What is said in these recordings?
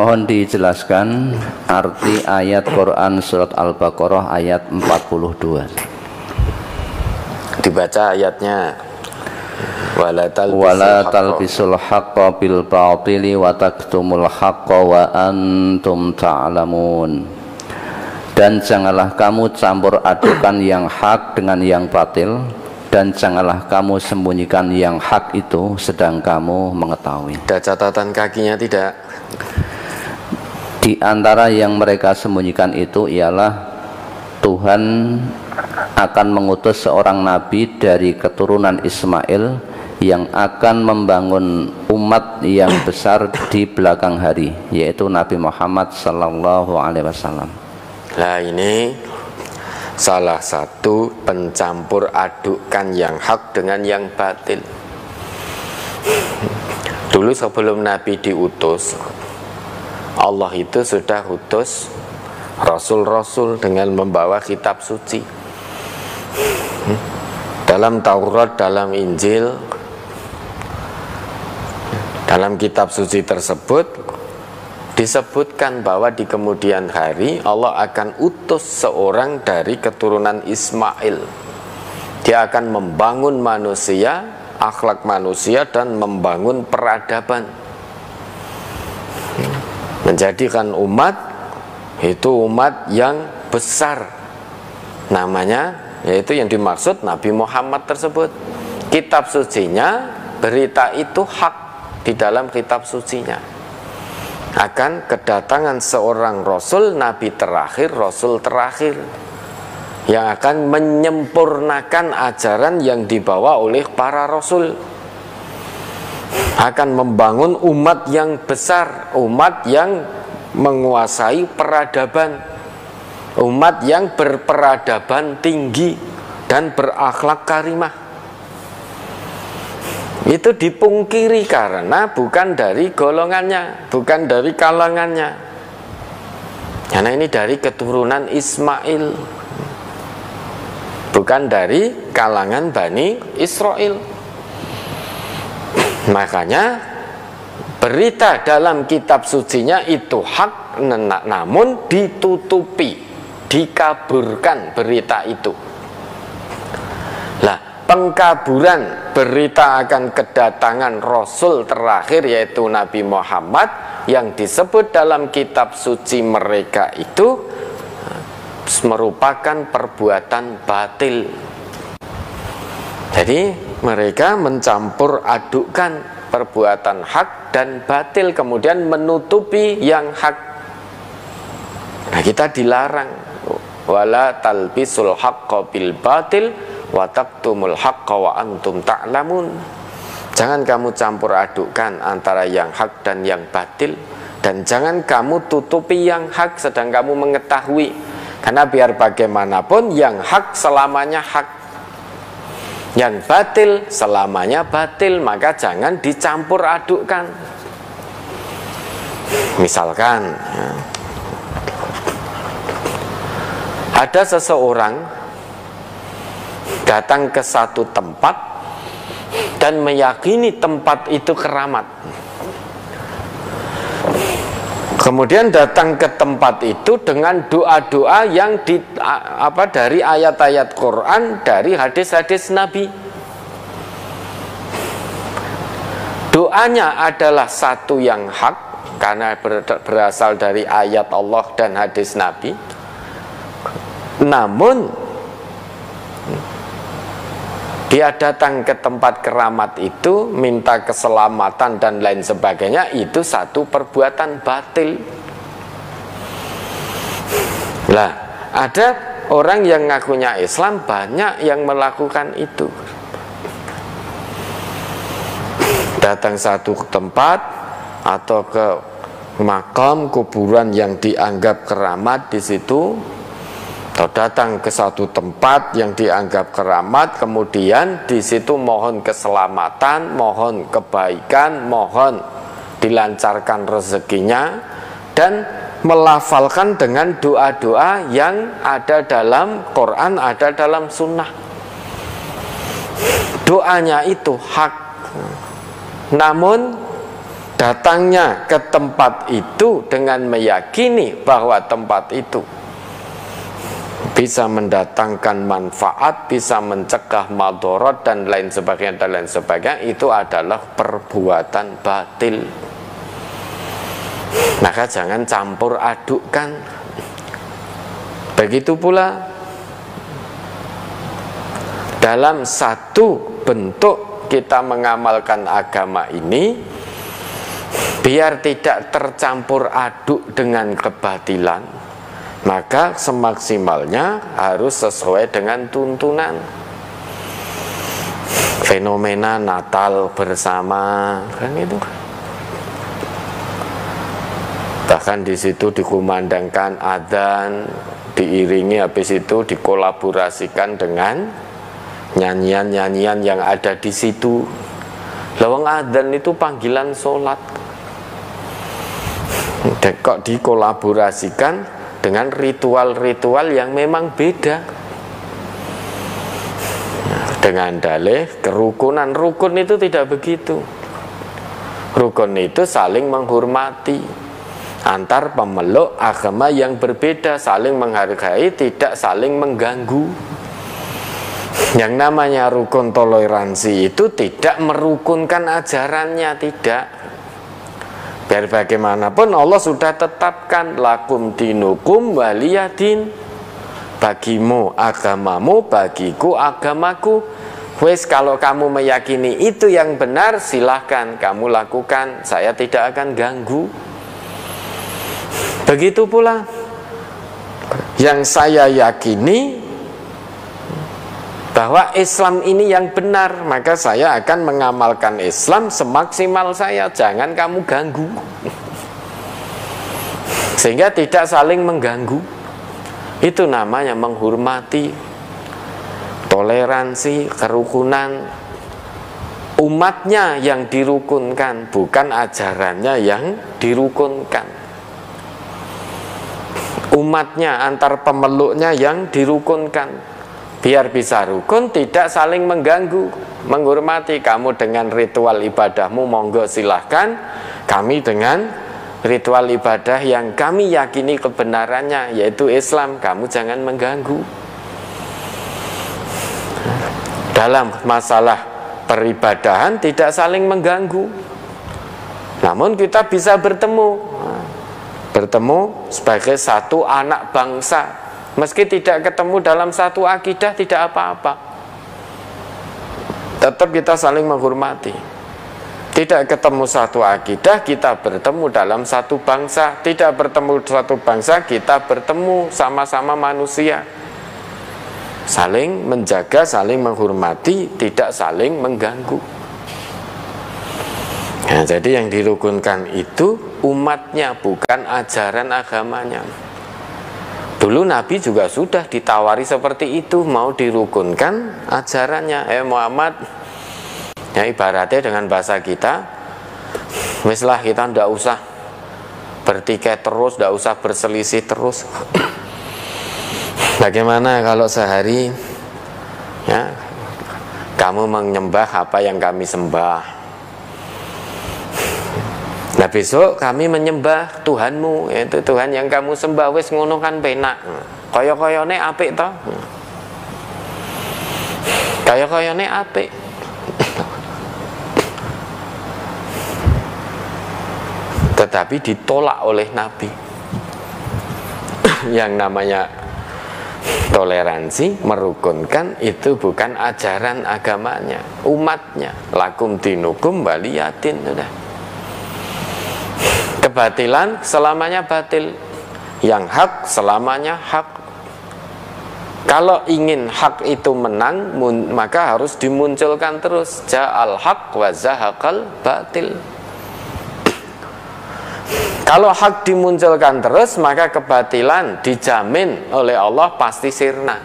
Mohon dijelaskan arti ayat Quran surat Al-Baqarah ayat 42. Dibaca ayatnya. Wala talbisul haqqa bil batili wa taktumul haqqa wa antum ta'lamun. Dan janganlah kamu campur adukan yang hak dengan yang batil, dan janganlah kamu sembunyikan yang hak itu sedang kamu mengetahui. Ada catatan kakinya tidak? Di antara yang mereka sembunyikan itu ialah Tuhan akan mengutus seorang nabi dari keturunan Ismail yang akan membangun umat yang besar di belakang hari, yaitu Nabi Muhammad sallallahu alaihi wasallam. Nah, ini salah satu pencampur adukan yang hak dengan yang batil. Dulu sebelum Nabi diutus, Allah itu sudah utus rasul-rasul dengan membawa kitab suci. Dalam Taurat, dalam Injil, dalam kitab suci tersebut disebutkan bahwa di kemudian hari Allah akan utus seorang dari keturunan Ismail. Dia akan membangun manusia, akhlak manusia, dan membangun peradaban, menjadikan umat itu umat yang besar, namanya yaitu yang dimaksud Nabi Muhammad tersebut. Kitab sucinya, berita itu hak di dalam kitab sucinya. Akan kedatangan seorang rasul, nabi terakhir, rasul terakhir, yang akan menyempurnakan ajaran yang dibawa oleh para rasul, akan membangun umat yang besar, umat yang menguasai peradaban, umat yang berperadaban tinggi dan berakhlak karimah. Itu dipungkiri karena bukan dari golongannya, bukan dari kalangannya, karena ini dari keturunan Ismail, bukan dari kalangan Bani Israel. Makanya berita dalam kitab sucinya itu hak, namun ditutupi, dikaburkan berita itu. Lah, pengkaburan berita akan kedatangan Rasul terakhir yaitu Nabi Muhammad yang disebut dalam kitab suci mereka itu merupakan perbuatan batil. Jadi mereka mencampur adukan perbuatan hak dan batil, kemudian menutupi yang hak. Nah, kita dilarang wala talbisul haqqa bil batil wa taktumul haqqa wa antum ta'lamun. Jangan kamu campur adukan antara yang hak dan yang batil, dan jangan kamu tutupi yang hak sedang kamu mengetahui. Karena biar bagaimanapun yang hak selamanya hak, yang batil selamanya batil, maka jangan dicampur adukkan. Misalkan ya, ada seseorang datang ke satu tempat dan meyakini tempat itu keramat. Kemudian datang ke tempat itu dengan doa-doa yang dari ayat-ayat Quran, dari hadis-hadis Nabi. Doanya adalah satu yang hak karena berasal dari ayat Allah dan hadis Nabi. Namun dia datang ke tempat keramat itu, minta keselamatan dan lain sebagainya, itu satu perbuatan batil. Lah, ada orang yang ngakunya Islam, banyak yang melakukan itu. Datang satu tempat atau ke makam kuburan yang dianggap keramat di situ, atau datang ke satu tempat yang dianggap keramat, kemudian di situ mohon keselamatan, mohon kebaikan, mohon dilancarkan rezekinya, dan melafalkan dengan doa-doa yang ada dalam Quran, ada dalam Sunnah. Doanya itu hak, namun datangnya ke tempat itu dengan meyakini bahwa tempat itu bisa mendatangkan manfaat, bisa mencegah madharat dan lain sebagainya, itu adalah perbuatan batil. Maka jangan campur adukkan. Begitu pula dalam satu bentuk kita mengamalkan agama ini, biar tidak tercampur aduk dengan kebatilan, maka semaksimalnya harus sesuai dengan tuntunan. Fenomena Natal bersama, kan itu. Bahkan di situ dikumandangkan adzan, diiringi, habis itu dikolaborasikan dengan nyanyian-nyanyian yang ada di situ. Lawang adzan itu panggilan sholat, kok dikolaborasikan dengan ritual-ritual yang memang beda. Dengan dalih kerukunan. Rukun itu tidak begitu. Rukun itu saling menghormati antar pemeluk agama yang berbeda, saling menghargai, tidak saling mengganggu. Yang namanya rukun toleransi itu tidak merukunkan ajarannya, tidak. Biar bagaimanapun Allah sudah tetapkan lakum dinukum waliyadin, bagimu agamamu, bagiku agamaku. Wes, kalau kamu meyakini itu yang benar, silahkan kamu lakukan, saya tidak akan ganggu. Begitu pula yang saya yakini bahwa Islam ini yang benar, maka saya akan mengamalkan Islam semaksimal saya, jangan kamu ganggu. Sehingga tidak saling mengganggu. Itu namanya menghormati, toleransi, kerukunan. Umatnya yang dirukunkan, bukan ajarannya yang dirukunkan. Umatnya, antar pemeluknya yang dirukunkan. Biar bisa rukun, tidak saling mengganggu, menghormati. Kamu dengan ritual ibadahmu, monggo silahkan. Kami dengan ritual ibadah yang kami yakini kebenarannya, yaitu Islam, kamu jangan mengganggu. Dalam masalah peribadahan tidak saling mengganggu. Namun kita bisa bertemu sebagai satu anak bangsa. Meski tidak ketemu dalam satu akidah, tidak apa-apa. Tetap kita saling menghormati. Tidak ketemu satu akidah, kita bertemu dalam satu bangsa. Tidak bertemu satu bangsa, kita bertemu sama-sama manusia. Saling menjaga, saling menghormati, tidak saling mengganggu. Nah, jadi yang dirukunkan itu umatnya, bukan ajaran agamanya. Dulu Nabi juga sudah ditawari seperti itu, mau dirukunkan ajarannya. Muhammad, ya ibaratnya dengan bahasa kita, weslah kita ndak usah bertikai terus, ndak usah berselisih terus. Bagaimana kalau sehari ya kamu menyembah apa yang kami sembah, nah besok kami menyembah Tuhanmu, yaitu Tuhan yang kamu sembah, wis ngono kan penak. Kaya-kayane apik to. Kaya-kayane apik. Tetapi ditolak oleh Nabi. Yang namanya toleransi, merukunkan, itu bukan ajaran agamanya, umatnya. Lakum dinukum waliyadin, sudah. Kebatilan selamanya batil, yang hak selamanya hak. Kalau ingin hak itu menang, maka harus dimunculkan terus. Ja'al haq wa zahaqal batil. Kalau hak dimunculkan terus, maka kebatilan dijamin oleh Allah pasti sirna.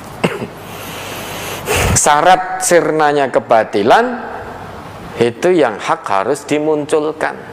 Syarat sirnanya kebatilan itu yang hak harus dimunculkan.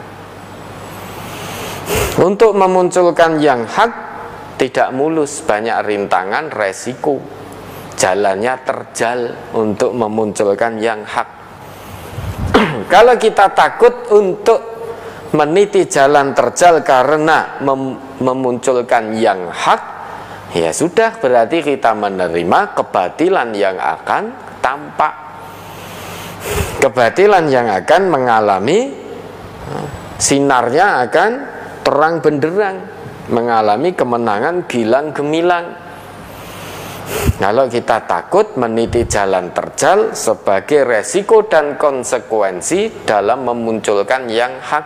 Untuk memunculkan yang hak tidak mulus, banyak rintangan, resiko. Jalannya terjal untuk memunculkan yang hak. Kalau kita takut untuk meniti jalan terjal karena memunculkan yang hak, ya sudah, berarti kita menerima kebatilan yang akan tampak, kebatilan yang akan mengalami sinarnya akan terang benderang, mengalami kemenangan gilang gemilang. Kalau kita takut meniti jalan terjal sebagai resiko dan konsekuensi dalam memunculkan yang hak,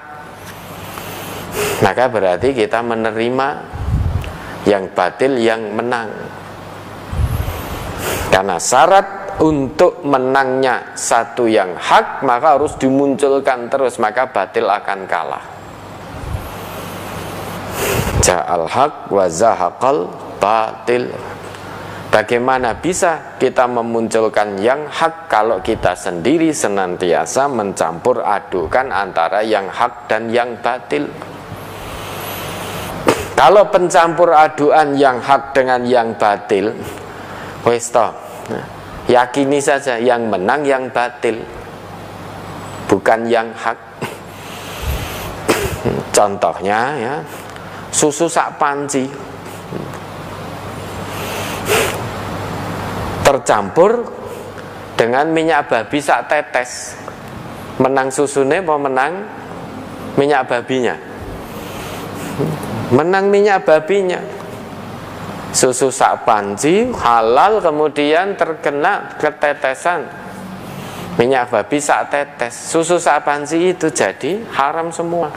maka berarti kita menerima yang batil yang menang. Karena syarat untuk menangnya satu yang hak, maka harus dimunculkan terus, maka batil akan kalah. Ja'al haq wa zahaqal batil. Bagaimana bisa kita memunculkan yang hak kalau kita sendiri senantiasa mencampur adukan antara yang hak dan yang batil? Kalau pencampur aduan yang hak dengan yang batil, wes toh, yakini saja yang menang yang batil, bukan yang hak. Contohnya ya, susu sak panci tercampur dengan minyak babi sak tetes, menang susune apa menang minyak babinya? Menang minyak babinya. Susu sak panci halal, kemudian terkena ketetesan minyak babi sak tetes, susu sak panci itu jadi haram semua.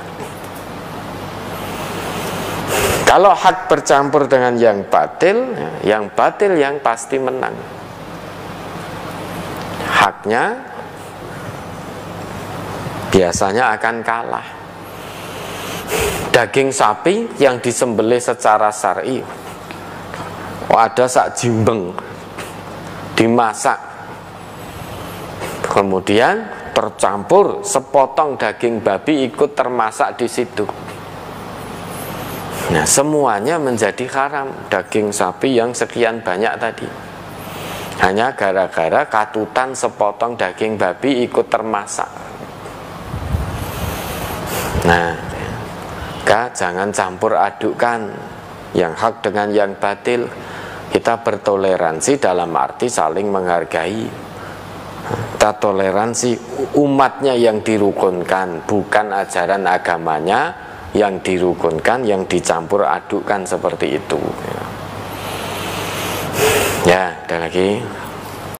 Kalau hak bercampur dengan yang batil yang pasti menang. Haknya biasanya akan kalah. Daging sapi yang disembelih secara syar'i, ada sak jimbeng dimasak, kemudian tercampur sepotong daging babi ikut termasak di situ. Nah, semuanya menjadi haram. Daging sapi yang sekian banyak tadi hanya gara-gara katutan sepotong daging babi ikut termasak. Nah, jangan campur adukan yang hak dengan yang batil. Kita bertoleransi dalam arti saling menghargai. Kita toleransi umatnya yang dirukunkan, bukan ajaran agamanya yang dirukunkan, yang dicampur adukan seperti itu. Ya, ada lagi.